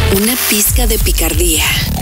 Una pizca de picardía.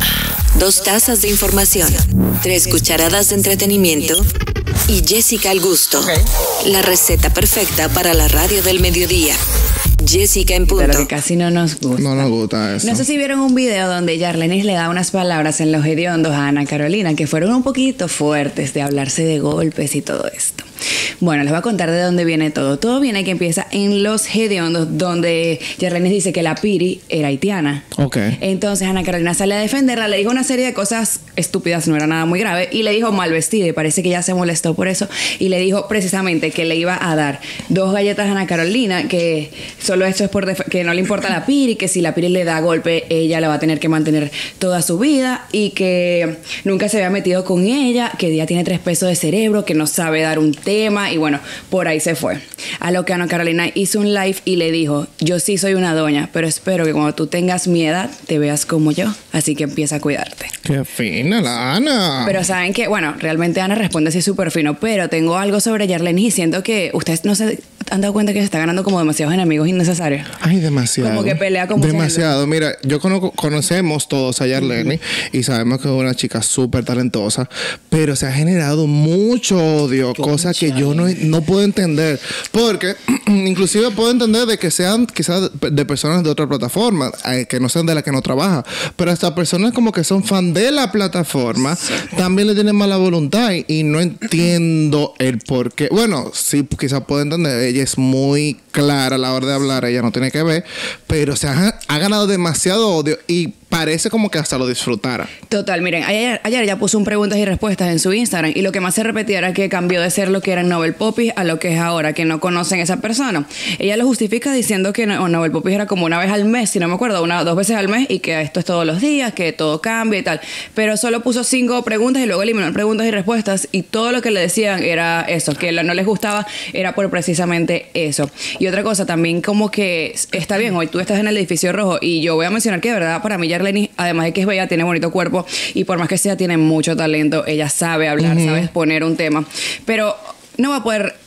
2 tazas de información. 3 cucharadas de entretenimiento. Y Jessica al gusto. La receta perfecta para la radio del mediodía. Jessica en punto. Pero que casi no nos gusta. No nos gusta eso. No sé si vieron un video donde Yarlenis le da unas palabras en los hediondos a Ana Carolina que fueron un poquito fuertes, de hablarse de golpes y todo esto. Bueno, les voy a contar de dónde viene todo. Todo viene que empieza en los hediondos, donde Yarlenis dice que la Piri era haitiana. Ok. Entonces Ana Carolina sale a defenderla, le dijo una serie de cosas estúpidas, no era nada muy grave, y le dijo mal vestida, y parece que ella se molestó por eso, y le dijo precisamente que le iba a dar 2 galletas a Ana Carolina, que solo esto es que no le importa a la Piri, que si la Piri le da golpe, ella la va a tener que mantener toda su vida, y que nunca se había metido con ella, que ella tiene 3 pesos de cerebro, que no sabe dar un tema, y bueno, por ahí se fue. A lo que Ana Carolina hizo un live y le dijo: yo sí soy una doña, pero espero que cuando tú tengas mi edad te veas como yo, así que empieza a cuidarte. Qué fina la Ana. Pero saben que, bueno, realmente Ana responde así súper fino, pero tengo algo sobre Yarlenis y siento que ustedes no se han dado cuenta que se está ganando como demasiados enemigos innecesarios. Ay, demasiado. Como que pelea con mucha demasiado. gente. Mira, yo conocemos todos a Yarlenis y sabemos que es una chica súper talentosa, pero se ha generado mucho odio, cosa que yo no puedo entender. Porque inclusive puedo entender de que sean quizás de personas de otra plataforma, que no sean de la que no trabaja, pero hasta personas como que son fan de la plataforma, también le tienen mala voluntad y no entiendo el por qué. Bueno, sí, quizás puedo entender, ella es muy clara a la hora de hablar, ella no tiene que ver, pero se ha ganado demasiado odio y parece como que hasta lo disfrutara. Total, miren, ayer ella puso un preguntas y respuestas en su Instagram y lo que más se repetía era que cambió de ser lo que era Nobel Popis a lo que es ahora, que no conocen a esa persona. Ella lo justifica diciendo que Nobel Popis era como una vez al mes, si no me acuerdo, 2 veces al mes, y que esto es todos los días, que todo cambia y tal. Pero solo puso 5 preguntas y luego eliminó preguntas y respuestas, y todo lo que le decían era eso, que no les gustaba, era por precisamente eso. Y otra cosa también, como que está bien, hoy tú estás en el edificio rojo y yo voy a mencionar que de verdad para mí Yarlenis, además de que es bella, tiene bonito cuerpo y por más que sea tiene mucho talento, ella sabe hablar, sabe exponer un tema, pero no va a poder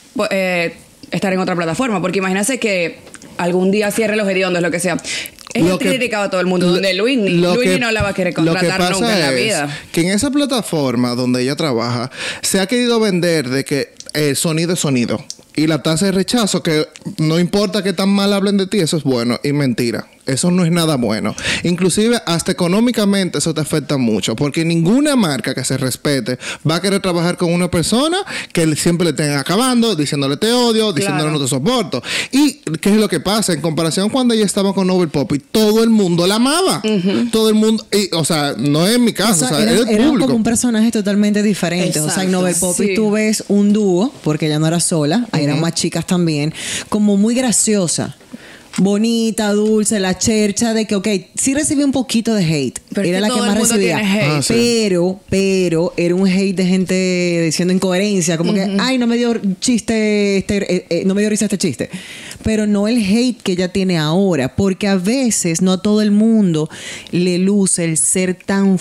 estar en otra plataforma, porque imagínate que algún día cierre los hediondos, lo que sea. Es criticado a todo el mundo, donde Luis no la va a querer contratar nunca en la vida. Que en esa plataforma donde ella trabaja se ha querido vender de que el sonido es sonido y la tasa de rechazo, que no importa que tan mal hablen de ti, eso es bueno, y mentira. Eso no es nada bueno. Inclusive, hasta económicamente eso te afecta mucho. Porque ninguna marca que se respete va a querer trabajar con una persona que siempre le estén acabando, diciéndole te odio, diciéndole no te soporto. ¿Y qué es lo que pasa? En comparación cuando ella estaba con Nobel Popis, todo el mundo la amaba. Todo el mundo... o sea, no es en mi caso. O sea, era como un personaje totalmente diferente. Exacto. O sea, en Nobel Popis tú ves un dúo, porque ella no era sola, ahí eran más chicas también, como muy graciosa. Bonita, dulce, la chercha de que, ok, sí recibí un poquito de hate. Pero era la que más recibía. Hate. Pero era un hate de gente diciendo incoherencia, como que, ay, no me dio chiste, no me dio risa este chiste. Pero no el hate que ella tiene ahora, porque a veces no a todo el mundo le luce el ser tan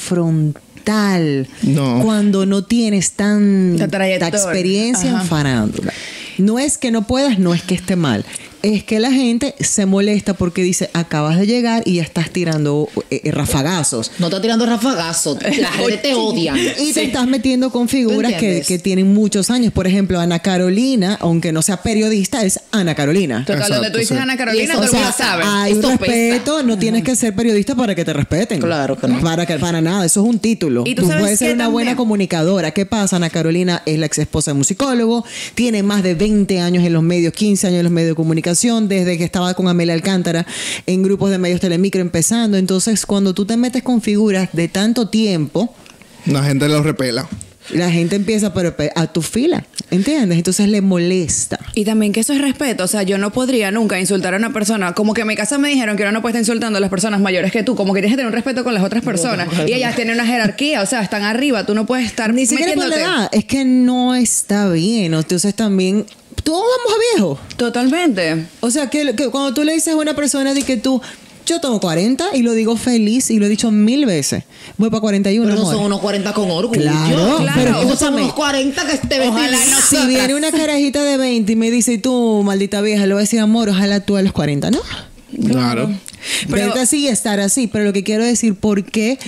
frontal cuando no tienes tanta experiencia en farándula. No es que no puedas, no es que esté mal. Es que la gente se molesta porque dice, acabas de llegar y ya estás tirando rafagazos. No estás tirando rafagazos. La gente te odia. Y te estás metiendo con figuras que tienen muchos años. Por ejemplo, Ana Carolina, aunque no sea periodista, es Ana Carolina. Total, donde tú dices Ana Carolina, todo el mundo sabe. Hay un respeto. No tienes que ser periodista para que te respeten. Claro que no. Para nada. Eso es un título. ¿Y tú puedes ser una buena comunicadora. ¿Qué pasa? Ana Carolina es la ex esposa de un musicólogo. Tiene más de 20 años en los medios, 15 años en los medios de comunicación, desde que estaba con Amelia Alcántara en grupos de medios Telemicro empezando. Entonces, cuando tú te metes con figuras de tanto tiempo, la gente lo repela. La gente empieza a tu fila, ¿entiendes? Entonces le molesta. Y también que eso es respeto. O sea, yo no podría nunca insultar a una persona. Como que en mi casa me dijeron que uno no puede estar insultando a las personas mayores que tú. Como que tienes que tener un respeto con las otras personas. Y ellas tienen una jerarquía. O sea, están arriba. Tú no puedes estar ni siquiera por la edad. Es que no está bien. Entonces también... Todos vamos a viejo. Totalmente. O sea, que cuando tú le dices a una persona de que tú... Yo tengo 40 y lo digo feliz y lo he dicho 1000 veces. Voy para 41. Pero no son unos 40 con orgullo. Claro. Pero son unos 40 que te ven. Ojalá si viene una carajita de 20 y me dice, tú, maldita vieja, le voy a decir, amor, ojalá tú a los 40, ¿no? Claro. Verte así y estar así. Pero lo que quiero decir, ¿por qué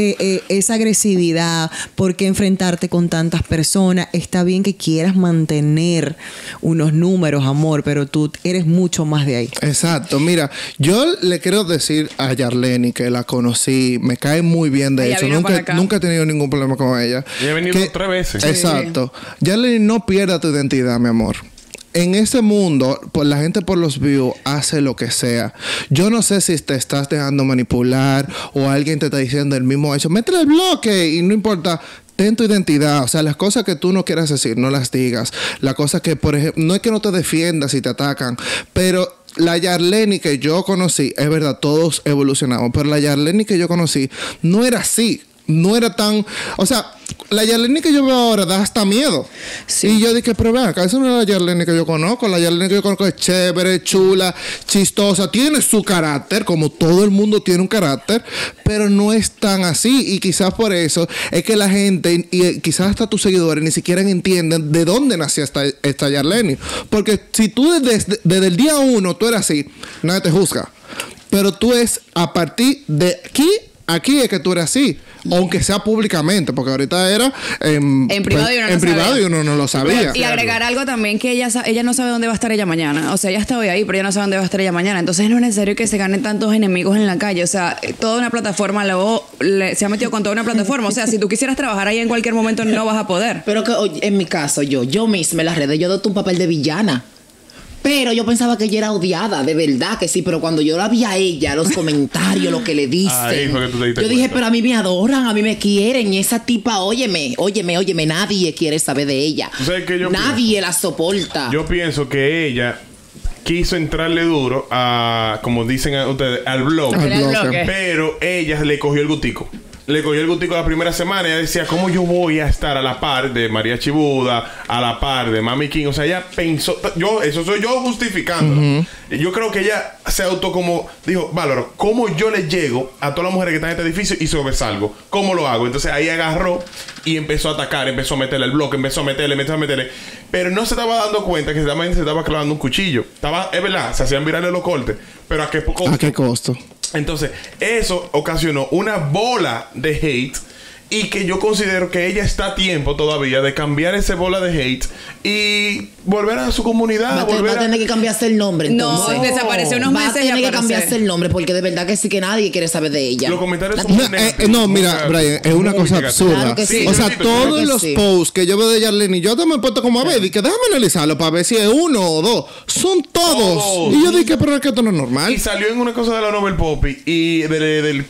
esa agresividad? ¿Por qué enfrentarte con tantas personas? Está bien que quieras mantener unos números, amor, pero tú eres mucho más de ahí. Exacto. Mira, yo le quiero decir a Yarleni, que la conocí, me cae muy bien, de Ella hecho. vino para acá. Nunca he tenido ningún problema con ella. Y he venido 3 veces. Exacto. Yarleni, no pierda tu identidad, mi amor. En este mundo, pues la gente por los views hace lo que sea. Yo no sé si te estás dejando manipular o alguien te está diciendo el mismo hecho. Métele el bloque y no importa. Ten tu identidad. O sea, las cosas que tú no quieras decir, no las digas. Las cosas que, por ejemplo, no es que no te defiendas si te atacan, pero la Yarleni que yo conocí, es verdad, todos evolucionamos, pero la Yarleni que yo conocí no era así. No era tan... O sea, la Yarleni que yo veo ahora da hasta miedo. Sí. Y yo dije, pero vean, acá esa no es la Yarleni que yo conozco. La Yarleni que yo conozco es chévere, chula, chistosa. Tiene su carácter, como todo el mundo tiene un carácter, pero no es tan así. Y quizás por eso es que la gente, y quizás hasta tus seguidores, ni siquiera entienden de dónde nació esta Yarleni. Porque si tú desde el día 1 tú eres así, nadie te juzga. Pero tú es a partir de aquí es que tú eres así. Aunque sea públicamente, porque ahorita era en privado, y uno no lo sabía. Y agregar algo también, que ella no sabe dónde va a estar ella mañana. O sea, ella está hoy ahí, pero ella no sabe dónde va a estar ella mañana. Entonces no es necesario que se ganen tantos enemigos en la calle. O sea, toda una plataforma luego se ha metido con toda una plataforma. O sea, si tú quisieras trabajar ahí en cualquier momento no vas a poder. Pero que oye, en mi caso, yo misma en las redes, yo doy un papel de villana. Pero yo pensaba que ella era odiada, de verdad que sí. Pero cuando yo la vi a ella, los comentarios, lo que le dicen, yo dije, pero a mí me adoran, a mí me quieren. Y esa tipa, óyeme, nadie quiere saber de ella. Nadie la soporta. Yo pienso que ella quiso entrarle duro a, como dicen ustedes, al blog. Pero ella le cogió el gustico. Le cogió el gustico la primera semana. Ella decía, ¿cómo yo voy a estar a la par de María Chibuda, a la par de Mami King? O sea, ella pensó... Eso soy yo justificándolo. Yo creo que ella se dijo, Valoro, ¿cómo yo le llego a todas las mujeres que están en este edificio y sobresalgo? ¿Cómo lo hago? Entonces ahí agarró y empezó a atacar, empezó a meterle el bloque, empezó a meterle. Pero no se estaba dando cuenta que se estaba clavando un cuchillo. Es verdad, se hacían virales los cortes. Pero ¿a qué costo? ¿A qué costo? Entonces, eso ocasionó una bola de hate. Y que yo considero que ella está a tiempo todavía de cambiar esa bola de hate y volver a su comunidad. Va a tener que cambiarse el nombre, entonces. No, desapareció unos meses. Va a tener que cambiarse el nombre, porque de verdad que sí que nadie quiere saber de ella. Los comentarios son no, mira, Brian, es una cosa absurda. Claro que sí. O sea, todos los posts que yo veo de Yarleni, yo también me he puesto como a ver, y que déjame analizarlo para ver si es uno o dos. Son todos. Y yo dije, pero es que esto no es normal. Y salió en una cosa de la Nobel Poppy y de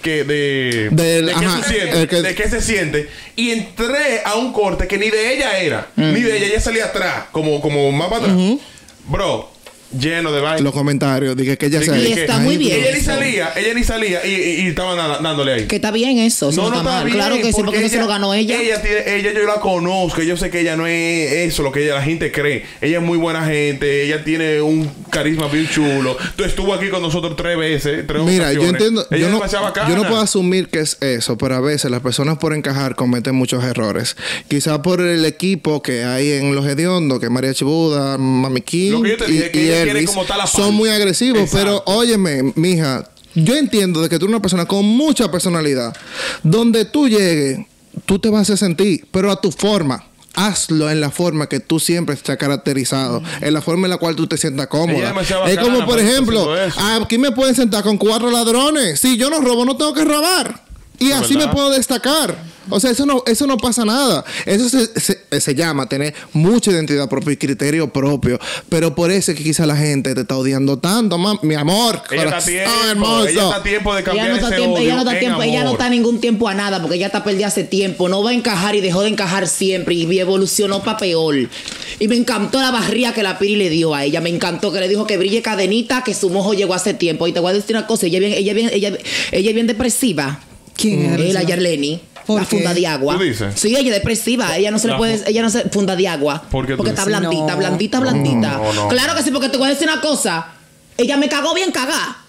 qué se siente. Y entré a un corte que ni de ella era. Ni de ella salía atrás, como más para atrás. Bro, lleno de vainas. Los comentarios, dije que ella y está muy bien. Ella ni salía y estaban dándole ahí. Que está bien eso. No está mal. Bien, claro que sí, porque no se lo ganó ella. Ella yo la conozco. Yo sé que ella no es eso lo que la gente cree. Ella es muy buena gente. Ella tiene un carisma bien chulo. Tú estuvo aquí con nosotros 3 veces. Mira, yo entiendo. Ella yo no puedo asumir que es eso, pero a veces las personas por encajar cometen muchos errores. Quizás por el equipo que hay en Los Hediondos, que es María Chibuda, Mami King lo que yo te dije, que Elvis, son muy agresivos. Exacto. Pero óyeme, mija, yo entiendo de que tú eres una persona con mucha personalidad. Donde tú llegues, tú te vas a hacer sentir, pero a tu forma. Hazlo en la forma que tú siempre estás caracterizado, en la forma en la cual tú te sientas cómoda. Es como, por ejemplo, aquí me pueden sentar con 4 ladrones. Si yo no robo, no tengo que robar. Y así me puedo destacar. O sea, eso no pasa nada. Eso se llama tener mucha identidad propia y criterio propio. Pero por eso es que quizá la gente te está odiando tanto, mi amor. Ella está a tiempo de cambiar ese odio ella no está ningún tiempo a nada, porque ella está perdida hace tiempo. No va a encajar y dejó de encajar siempre. Y evolucionó para peor. Y me encantó la barría que la Piri le dio a ella. Me encantó que le dijo que brille cadenita, que su mojo llegó hace tiempo. Y te voy a decir una cosa. Ella es bien depresiva. ¿Quién es? La Yarleni. La funda de agua. ¿Tú dices? Sí, ella es depresiva. Ella no se le puede... Ella no se... Funda de agua. Porque está blandita. No. Claro que sí, porque te voy a decir una cosa. Ella me cagó bien cagada.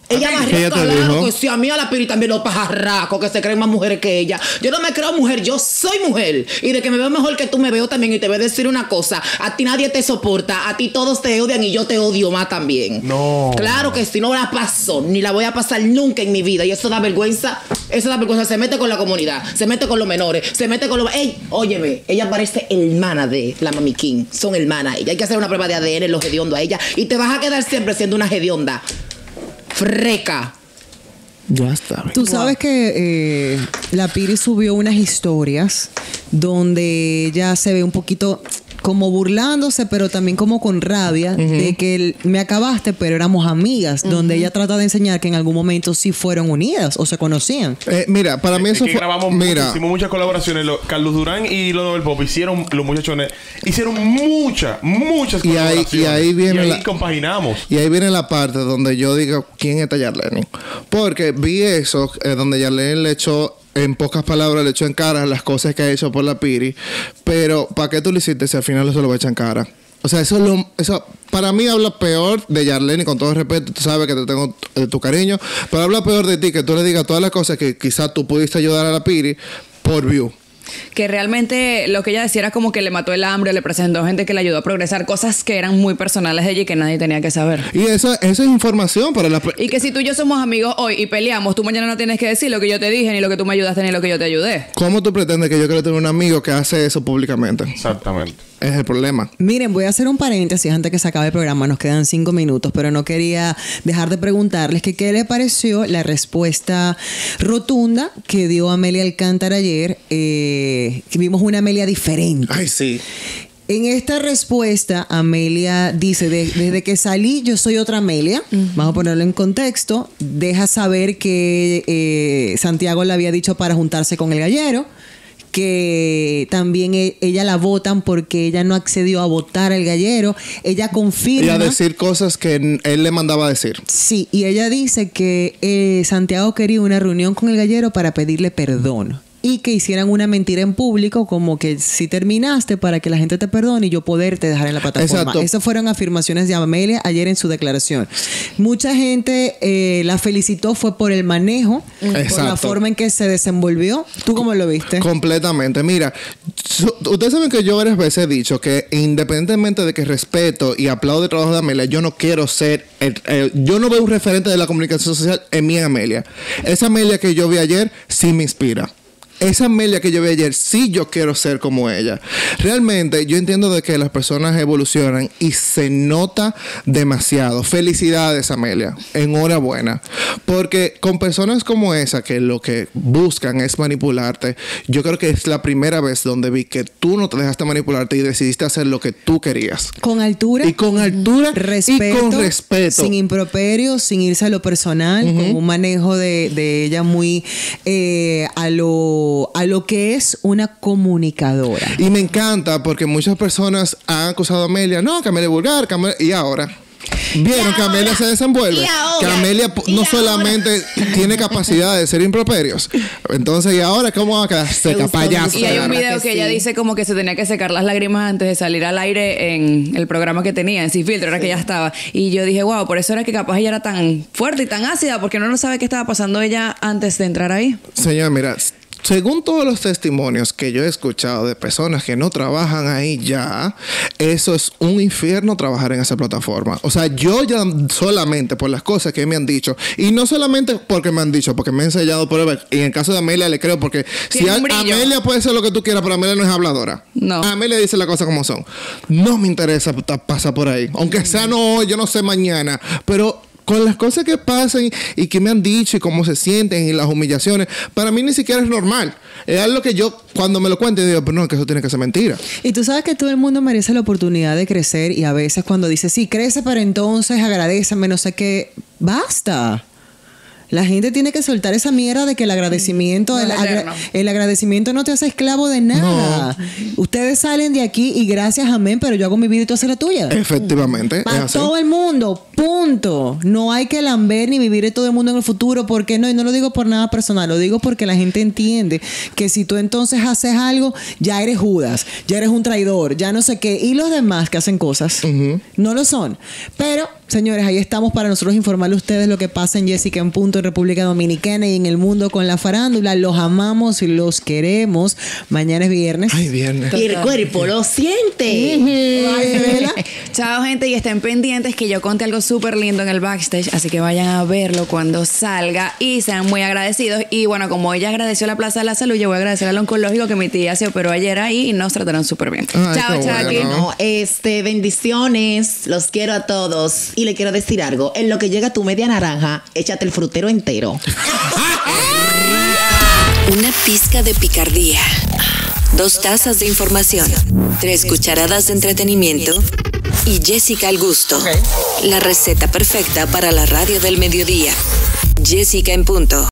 Ella más rica, claro que sí. A mí a la Piri también los pajarracos que se creen más mujeres que ella. Yo no me creo mujer, yo soy mujer. Y de que me veo mejor que tú, me veo también. Y te voy a decir una cosa. A ti nadie te soporta. A ti todos te odian y yo te odio más también. No. Claro que sí, no la paso. Ni la voy a pasar nunca en mi vida. Y eso da vergüenza. Eso da vergüenza. Se mete con la comunidad. Se mete con los menores. Se mete con los... ¡Ey! Óyeme. Ella parece hermana de la Mami King. Son hermanas. Ella hay que hacer una prueba de ADN en los hediondos a ella. Y te vas a quedar siempre siendo una hedionda. Freca. Ya está. Tú sabes que la Piri subió unas historias donde ella se ve un poquito como burlándose, pero también como con rabia de que me acabaste, pero éramos amigas, donde ella trata de enseñar que en algún momento sí fueron unidas o se conocían. Mira, para mí eso fue... Grabamos hicimos muchas colaboraciones. Carlos Durán y los Nobel Pop hicieron, los muchachones, hicieron muchas colaboraciones. Y ahí viene compaginamos. Y ahí viene la parte donde yo digo, ¿quién es Yarlene? Porque vi eso, donde Yarlene le echó... En pocas palabras, le echó en cara las cosas que ha hecho por la Piri. Pero, ¿para qué tú lo hiciste si al final eso lo va a echar en cara? O sea, eso para mí habla peor de Yarlene, y con todo respeto, tú sabes que te tengo tu cariño, pero habla peor de ti, que tú le digas todas las cosas que quizás tú pudiste ayudar a la Piri por view. Que realmente lo que ella decía era como que le mató el hambre, le presentó gente que le ayudó a progresar, cosas que eran muy personales de ella y que nadie tenía que saber. Y eso es información para la... Y que si tú y yo somos amigos hoy y peleamos, tú mañana no tienes que decir lo que yo te dije, ni lo que tú me ayudaste, ni lo que yo te ayudé. ¿Cómo tú pretendes que yo quiero tener un amigo que hace eso públicamente? Exactamente. Es el problema. Miren, voy a hacer un paréntesis antes que se acabe el programa. Nos quedan 5 minutos, pero no quería dejar de preguntarles que qué les pareció la respuesta rotunda que dio Amelia Alcántara ayer. Que vimos una Amelia diferente. Ay, sí. En esta respuesta, Amelia dice, desde que salí yo soy otra Amelia. Vamos a ponerlo en contexto. Deja saber que Santiago le había dicho para juntarse con el gallero, que también ella la votan porque ella no accedió a votar al gallero. Ella confirma... Y a decir cosas que él le mandaba a decir. Sí, y ella dice que Santiago quería una reunión con el gallero para pedirle perdón. Y que hicieran una mentira en público, como que si terminaste para que la gente te perdone y yo poderte dejar en la plataforma. Exacto. Esas fueron afirmaciones de Amelia ayer en su declaración. Mucha gente la felicitó, fue por el manejo, por la forma en que se desenvolvió. ¿Tú cómo lo viste? Completamente. Mira, ustedes saben que yo varias veces he dicho que independientemente de que respeto y aplaudo el trabajo de Amelia, yo no quiero ser... yo no veo un referente de la comunicación social en mi Amelia. Esa Amelia que yo vi ayer sí me inspira. Esa Amelia que yo vi ayer, sí yo quiero ser como ella. Realmente yo entiendo de que las personas evolucionan y se nota demasiado. Felicidades, Amelia. Enhorabuena. Porque con personas como esa que lo que buscan es manipularte, yo creo que es la primera vez donde vi que tú no te dejaste manipularte y decidiste hacer lo que tú querías. Con altura. Y con altura respeto, y con respeto. Sin improperio, sin irse a lo personal, con un manejo de ella muy a lo que es una comunicadora. Y me encanta porque muchas personas han acusado a Amelia, no, que Amelia es vulgar, y ahora vieron que Amelia se desenvuelve, que Amelia no solamente tiene capacidad de ser improperios. Entonces, ¿y ahora cómo va a quedar seca, payaso? Y hay un video que ella dice como que se tenía que secar las lágrimas antes de salir al aire en el programa que tenía, en Sin Filtro, era que ella estaba. Y yo dije, wow, por eso era que capaz ella era tan fuerte y tan ácida, porque uno no sabe qué estaba pasando ella antes de entrar ahí. Señora, mira, según todos los testimonios que yo he escuchado de personas que no trabajan ahí ya, eso es un infierno trabajar en esa plataforma. O sea, yo ya solamente por las cosas que me han dicho, y no solamente porque me han dicho, porque me he enseñado por ver, y en el caso de Amelia le creo porque si Amelia puede ser lo que tú quieras, pero Amelia no es habladora. No. Amelia dice las cosas como son. No me interesa pasar por ahí. Aunque sea no hoy, yo no sé mañana, pero... con las cosas que pasan y que me han dicho y cómo se sienten y las humillaciones, para mí ni siquiera es normal. Es algo que yo, cuando me lo cuento, digo, pero no, que eso tiene que ser mentira. Y tú sabes que todo el mundo merece la oportunidad de crecer y a veces cuando dice, sí, crece, pero entonces agradéceme, no sé qué, basta. La gente tiene que soltar esa mierda de que el agradecimiento, el agradecimiento no te hace esclavo de nada. No. Ustedes salen de aquí y gracias, amén, pero yo hago mi vida y tú haces la tuya. Efectivamente. Para todo el mundo, punto. No hay que lamber ni vivir de todo el mundo en el futuro, porque no, y no lo digo por nada personal, lo digo porque la gente entiende que si tú entonces haces algo, ya eres Judas, ya eres un traidor, ya no sé qué. Y los demás que hacen cosas, no lo son. Pero, señores, ahí estamos para nosotros informarle a ustedes lo que pasa en Jessica en Punto, en República Dominicana y en el mundo con la farándula. Los amamos y los queremos. Mañana es viernes. Ay, viernes. Y el cuerpo lo siente. Chao, gente, y estén pendientes que yo conté algo súper lindo en el backstage, así que vayan a verlo cuando salga y sean muy agradecidos. Y bueno, como ella agradeció la Plaza de la Salud, yo voy a agradecer al oncológico que mi tía se operó ayer ahí y nos trataron súper bien. Ay, chao, Chucky. Bueno, bendiciones. Los quiero a todos. Y le quiero decir algo. En lo que llega tu media naranja, échate el frutero entero. Una pizca de picardía. 2 tazas de información. 3 cucharadas de entretenimiento. Y Jessica al gusto. La receta perfecta para la radio del mediodía. Jessica en Punto.